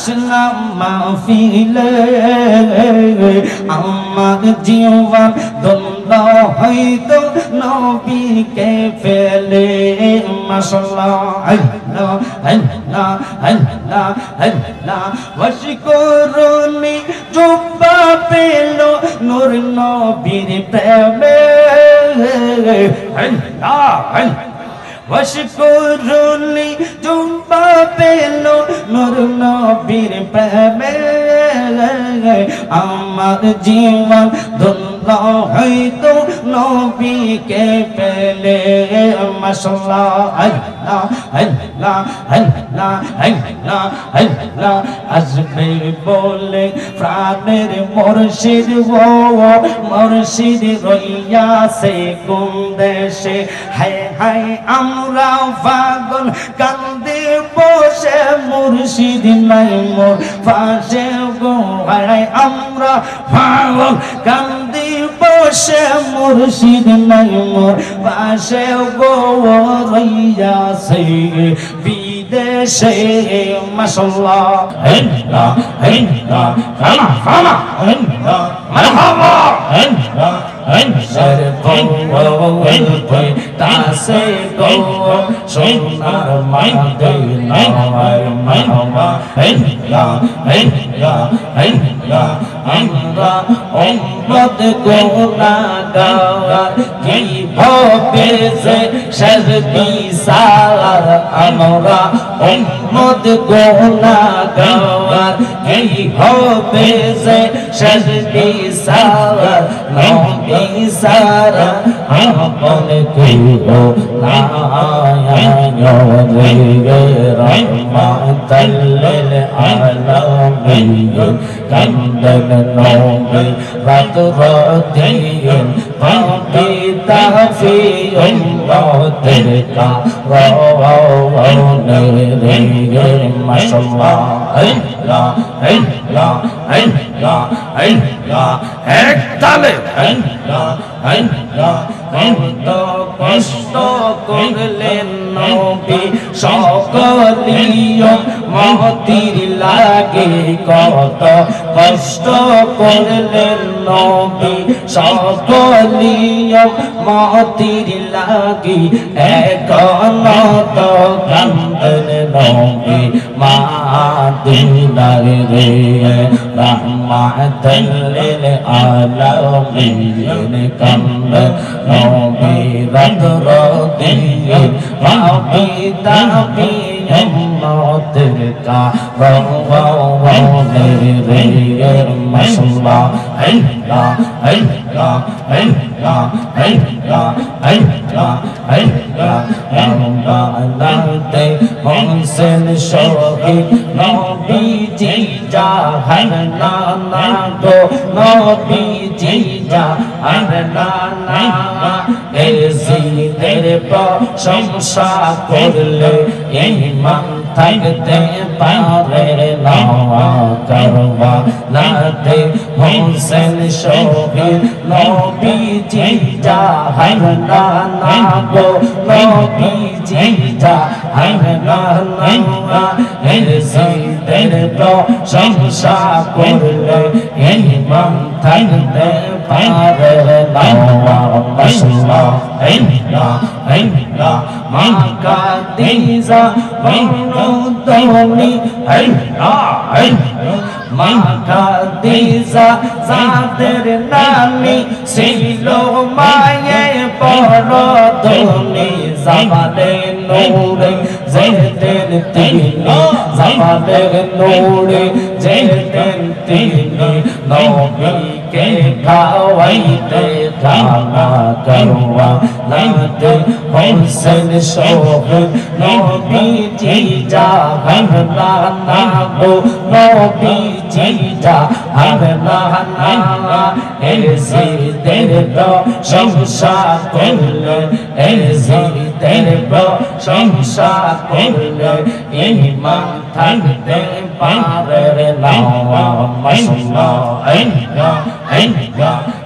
আসলাম মাহফিলে আমার জীবন দ্বন্দ্ব হয়তো নবীকে ফেলে মাশাআল্লাহ আল্লাহ আল্লাহ আল্লাহ আল্লাহ ওয়াশকুরুনি জুব্বা পেল নূর নবীর প্রেমে আল্লাহ আল্লাহ ওয়াশকুরুনি জুব্বা পেল নূর নবীর প্রেমে আমার জীবন ধন্য হয়তো নবীকে পেলে মাশাআল্লাহ আল্লাহ আল্লাহ আল্লাহ আল্লাহ আল্লাহ আসবে বলে প্রাণের মুর্শিদ ও মুর্শিদ রইয়াছে কোন দেশে হায় হায় আমরা পাগল কান্দে বসে মুর্শিদ নাই মোর পাশে গো হায় আমরা পাগল কান্দে বসে মুর্শিদ নাই মোর পাশে গো রইয়াছে বিদেশে মাশাআল্লাহ আল্লাহ আল্লাহ ফামা ফামা আল্লাহ মারহাবা আল্লাহ আনসার কওয়াল কই তাসে গো সোনার মদিনা মারহাবা আল্লাহ আল্লাহ আল্লাহ আমরা উম্মত গুনাহগার কি হবে যে শরবি সার আমরা উম্মত গুনাহগার কি হবে যে শরবি সার নবী সারা আপন কইও লায়া রে রহমাতাল লিল আলামিন কান্দন নবী রাত রাতিন পাপি তাফি উম্মতের কা রাওনে রে মাশাআল্লাহ আল্লাহ আল্লাহ আল্লাহ আল্লাহ এক তালে আল্লাহ আল্লাহ কত কষ্ট করলেন নবী সকলিও মহতির লাগে কত কষ্ট করলেন নবী সকলিও মহতির লাগে এখন তো কান্দন নবী মাদিনার রে রহমাতাল লিল আলামিন কান্দন নবী রাত রাতিন পাপি তাপি উম্মতের কা রাওনে রে মাশাআল্লাহ আল্লাহ আল্লাহ আল্লাহ আল্লাহ আল্লাহ আল্লাহ আল্লাহতে হোসেন শহীদ নবীজি জাহান্না না গো নবীজি জাহান্না না এজিদের প্রশংসা করলে ঈমান থাকতে পারে না কারবালাতে হোসেন শহীদ নবীজি জাহান্না না গো নবীজি জাহান্না না এজিদের প্রশংসা করলে ঈমান থাকতে পারে না মাশাআল্লাহ আল্লাহ আল্লাহ মাকা দিজা বনুদনি আল্লাহ আল্লাহ মাকা দিজা জাদের নামি ছিল মায়ে পরদনি জামালে নূরে যেতেন তিনি জামালে নূরে যেতেন তিনি নবীকে খাওয়াইতে খানা করওয়া লাতে হোসেন শহীদ নবীজি জাহান্না না গো নবীজি জাহান্না না এজিদের প্রশংসা করলে এজিদের প্রশংসা করলে ঈমান থাকতে পারে না মাশাআল্লাহ আল্লাহ আল্লাহ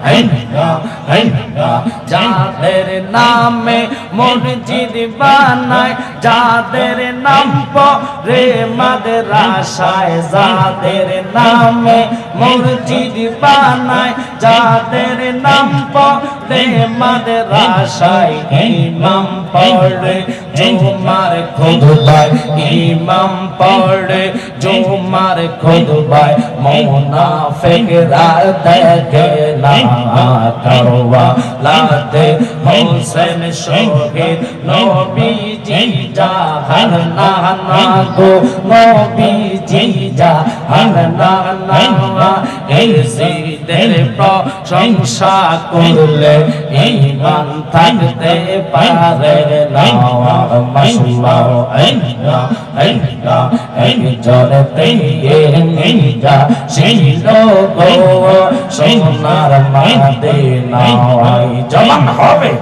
যাদের নামে মসজিদ বানায় যাদের নাম পড়ে মাদ্রাসায় যাদের নামে মসজিদ বানায় যাদের নাম পড়ে মাদ্রাসায় ইমাম পড়ে জুমার খুতবায় ইমাম পড়ে জুমার খুতবায় মুনাফিকরা দেখে না কারবালাতে হোসেন শহীদ নবীজি জাহান না গো নবীজি জাহান না এজিদের প্রশংসা করলে ঈমান থাকতে পারে না মাশাআল্লাহ আল্লাহ আল্লাহ একজনতে নিজা ছিল গো সোনার মদিনায় জবান হবে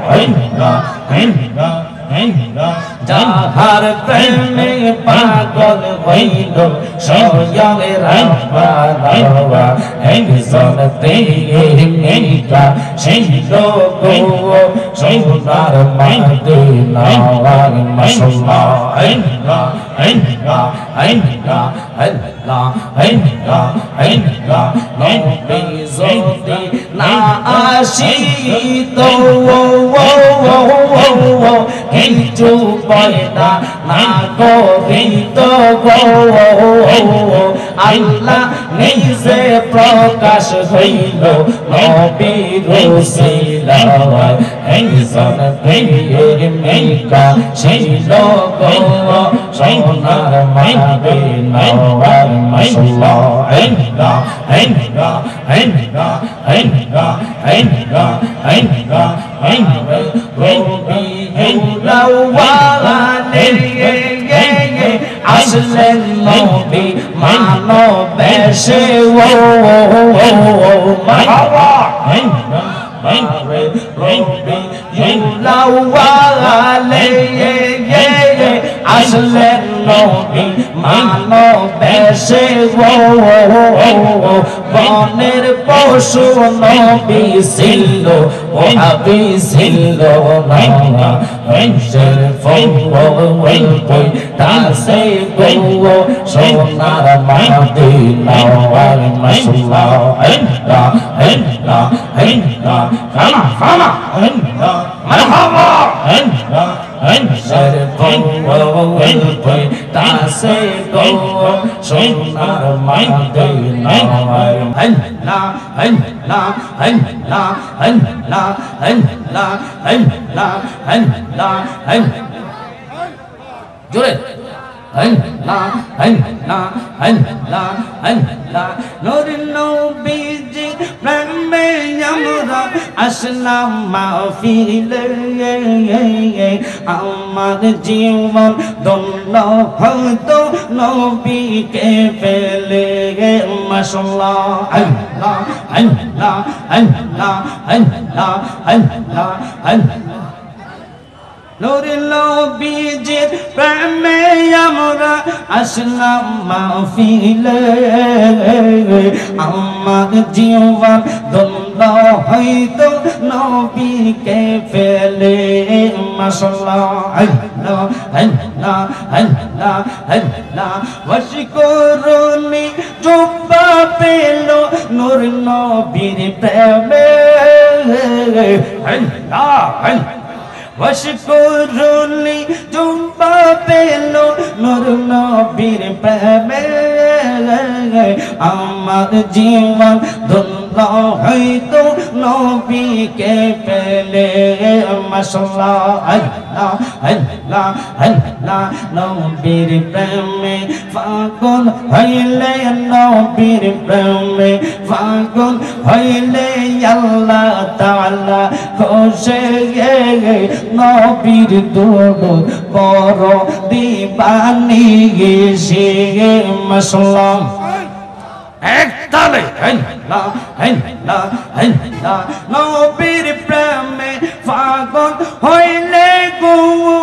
যাহার প্রেমে পাগল হইল স্বয়ং রাব্বানা একজনতে নিজা ছিল গো সোনার মদিনায় মাশাআল্লাহ আল্লাহ আল্লাহ আল্লাহ আল্লাহ আল্লাহ আল্লাহ নবী যদি না আসিত কিছু পয়দা না করিত গো আল্লাহ নিজে প্রকাশ হইল নবীর ওসিলায় একজন প্রেমিকা ছিল গো সোনার মদিনায় মাশাআল্লাহ আল্লাহ আল্লাহ আল্লাহ আল্লাহ আল্লাহ আল্লাহ রবি লাওয়ালে আসলেন নবী মানবেশে ও মারহাবা রবি লাওয়ালে আসলেন নবী মানবেশে ও বনের পশু নবী ছিল ও হাবি ছিল না মঞ্জের ফল কই তাসে গো সোনার মদিনায় মাশাআল্লাহ আল্লাহ আল্লাহ আল্লাহ খানা খানা আল্লাহ মারহাবা আল্লাহ মঞ্জের ফল কই তাসে গো সোনার মদিনায় আল্লাহ আল্লাহ আল্লাহ আল্লাহ আল্লাহ আল্লাহ আল্লাহ জোরে আল্লাহ আল্লাহ আল্লাহ আল্লাহ নূরের নবীজি প্রেমে আমরা আসলাম মাহফিলে আমার জীবন ধন্য হতো নবীকে পেলে মাশাআল্লাহ আল্লাহ আল্লাহ আল্লাহ আল্লাহ আল্লাহ আল্লাহ নূরের নবীজির প্রেমে আমরা আসলাম মাহফিলে আমার জীবন ধন্য হইতো নবীকে পেলে মাশাআল্লাহ আল্লাহ আল্লাহ আল্লাহ আল্লাহ ওয়াশকুরুনি জুব্বা পেল নূর নবীর প্রেমে আল্লাহ আল্লাহ ওয়াশকুরুনি জুব্বা পেল নূর নবীর প্রেমে আমার জীবন ধন্য হইতো নবীকে পেলে মাশাআল্লাহ আল্লাহ আল্লাহ আল্লাহ নবীর প্রেমে পাগল হইলে নবীর প্রেমে পাগল হইলে আল্লাহ তাআলা খুশি নবীর দরুদ বড় দিবানি গেছে মাশাআল্লাহ এক তালে আল্লাহ আল্লাহ আল্লাহ নবীর প্রেমে পাগল হইলে গো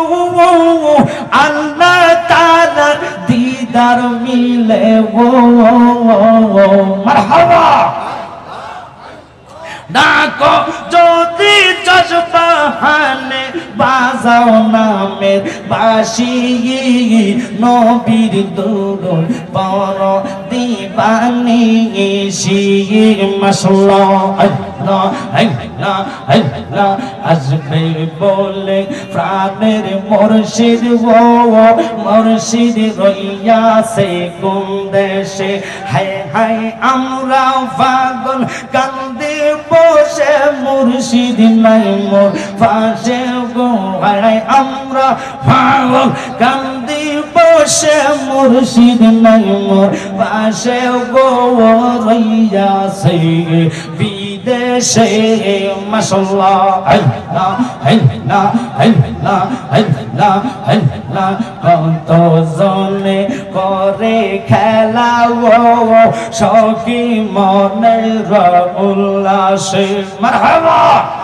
আল্লাহ তাআলার দিদার মিলে ও মারহাবা ডাকো যদি জজবাহানে বাজাও নামের বাঁশি নবীর দুরুদ পড় দিবানি মাশাআল্লাহ আল্লাহ আল্লাহ আল্লাহ আসবে বলে প্রাণের মুর্শিদ ও মুর্শিদ রইয়াছে কোন দেশে হায় হায় আমরা পাগল কান্দে বসে মুর্শিদ নাই মোর পাশে গো হায় আমরা পাগল কান্দে বসে মুর্শিদ নাই মোর পাশে গো রইয়াছে বিদেশে মাশাআল্লাহ আল্লাহ আল্লাহ আল্লাহ আল্লাহ আল্লাহ কত জনে করে খেলা ও সখী মনের উল্লাসে মারহাবা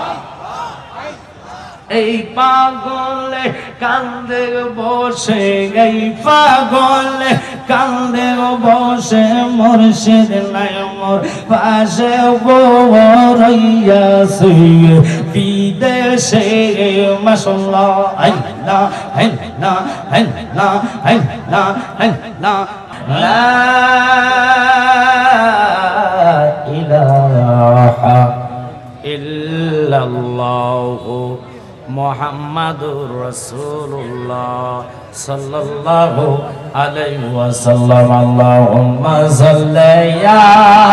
এই পাগলে কান্দে বসে এই পাগলে কান্দে বসে মুর্শিদ নাই মোর পাশে গো রইয়াছে বিদেশে মাশাআল্লাহ আল্লাহ আল্লাহ আল্লাহ আল্লাহ আল্লাহ লা ইলাহা ইল্লাল্লাহ মুহাম্মাদুর রাসূলুল্লাহ সাল্লাল্লাহু আলাইহি ওয়াসাল্লাম আল্লাহুম্মা সাল্লি ইয়া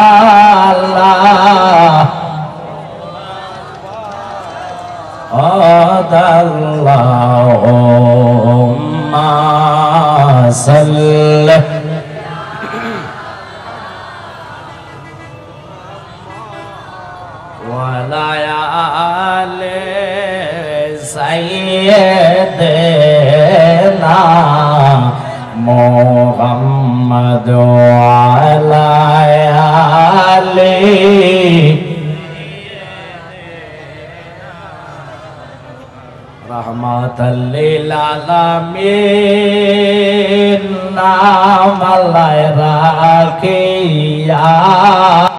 আল্লাহ আল্লাহুম্মা সাল্লি ওয়া আলা আলি সাইয়্যিদিনা মুহাম্মাদ ওয়া আলা আলি রাহমাতাল লিল আলামিন নাম আল্লাহ রাখিয়া